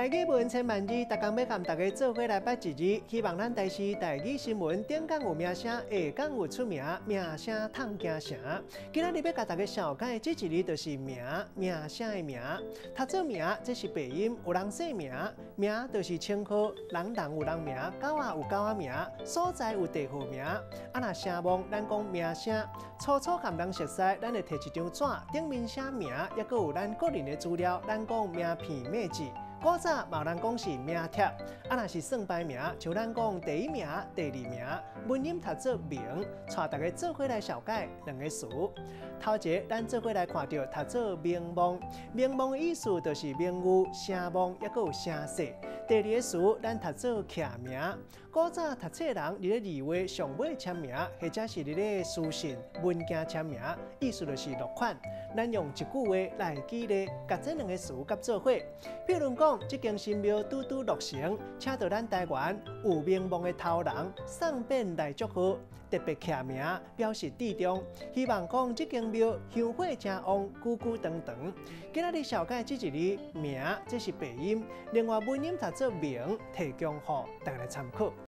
台语文千万字，逐工要和大家做伙来捌一字，希望咱台视台语新闻顶讲有名声，下讲有出名，名声烫惊城。今仔日要甲大家小解这一字，就是名，名声的名。读做名，这是鼻音，有人姓名，名就是称号，人有人名，狗仔有狗仔名，所在有地号名。若声望，咱讲名声。初初和人熟悉，咱会摕一张纸，顶面写名，也佫有咱个人的资料，咱讲名片秘籍。古早嘛有人讲是名帖，若是算排名，像咱讲第一名、第二名，文音读做名，带大家做伙来小解两个词。头一个，咱做伙来看到读做名望，名望的意思就是名誉、声望，也佫有声势。第二个词，咱读做徛名。古早读册人伫咧字画上尾签名，或者是伫咧书信文件签名，意思就是落款。咱用一句话来举例，甲这两个词夹做伙。譬如讲，这间神庙拄落成，请到咱台湾有名望的头人送匾来祝贺，特别徛名表示致重，希望讲这间庙香火正旺，久久长长。今仔日小解这一字名，这是鼻音，另外文音读做名，提供予大家参考。